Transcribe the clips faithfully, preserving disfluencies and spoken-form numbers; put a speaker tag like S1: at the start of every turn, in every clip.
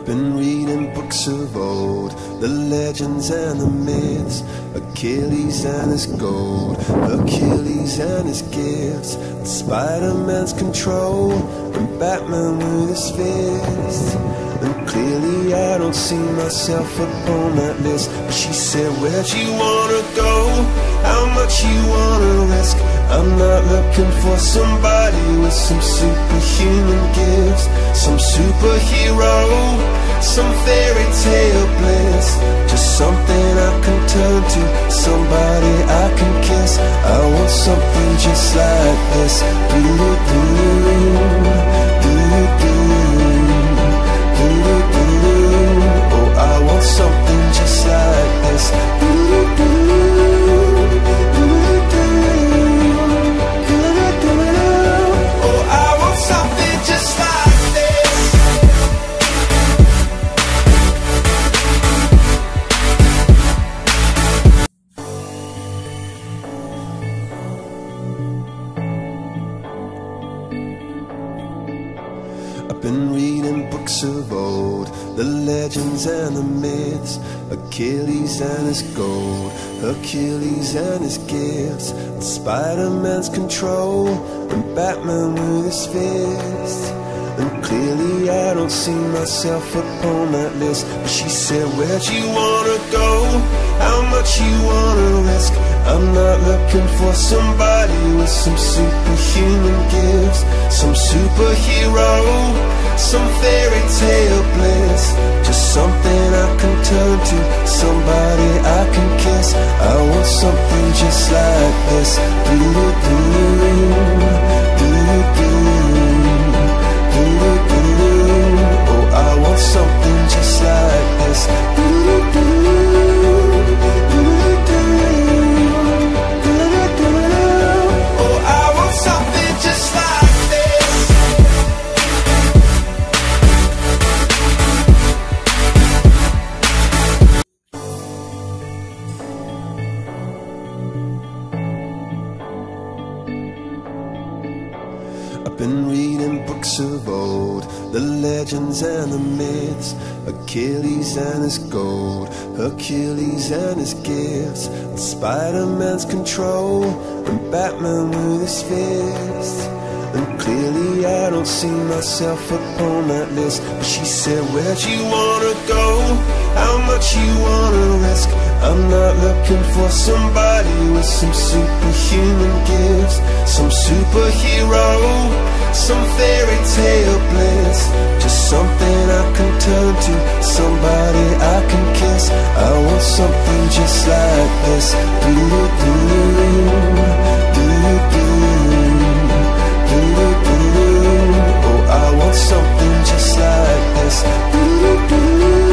S1: been reading books of old, the legends and the myths, Achilles and his gold, Achilles and his gifts, and Spider-Man's control, and Batman with his fists. And clearly I don't see myself upon that list. But she said, where'd you wanna go? How much you wanna risk? I'm not looking for somebody with some superhuman gifts, some superhero, some fairy tale bliss. Just something I can turn to, somebody I can kiss. I want something just like this. Do-do-do, do-do-do. Oh, I want something just like this. Oh, I want something just like this. I've been reading books of old, the legends and the myths, Achilles and his gold, Achilles and his gifts, and Spider-Man's control, and Batman with his fists. And clearly I don't see myself upon that list. But she said, where'd you wanna go? How much you wanna risk? I'm not looking for somebody with some superhuman gifts, some superhero, some fairy tale bliss. Just something I can turn to, somebody I can kiss. I want something just like this. Do-do-do, do-do-do. Oh, I want something just like this. Oh, I want something just like this. I've been reading books of old, the legends and the myths, Achilles and his gold, Achilles and his gifts, and Spider-Man's control, and Batman with his fists. And clearly I don't see myself upon that list. But she said, where'd you wanna go? How much you wanna risk? I'm not looking for somebody with some superhuman gifts, some superhero, some fairy tale bliss. Just something I can turn to, somebody I can kiss. I want something just like this. Do-do-do, do-do-do, do-do-do. Oh, I want something just like this. Do-do-do.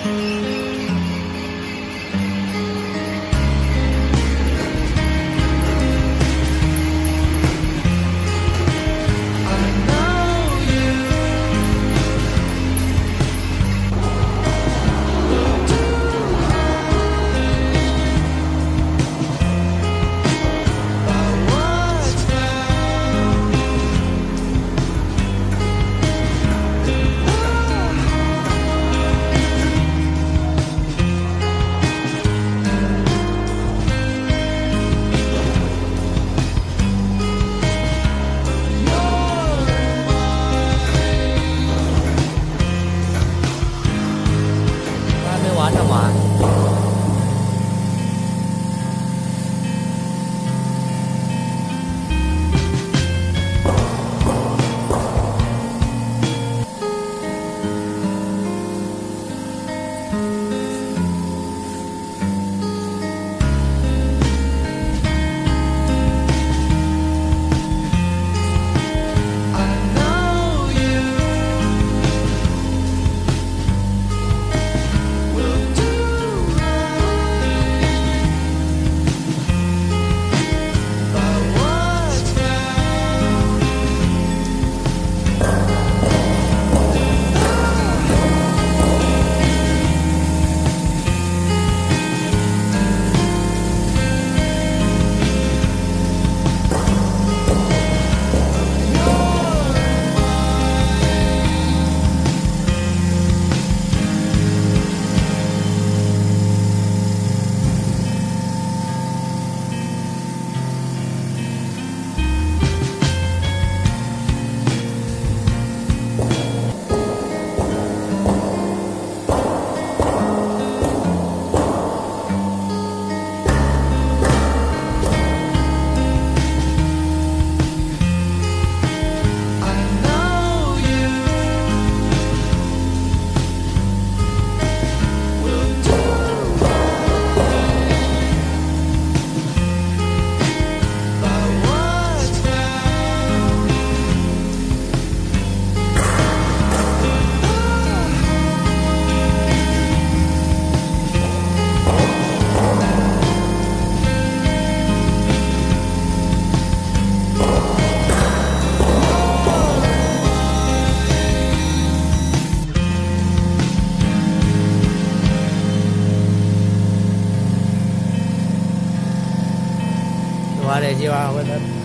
S2: 我这计划我得。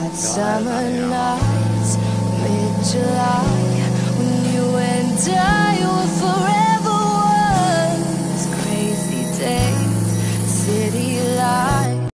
S3: Summer nights, mid-July, when you and I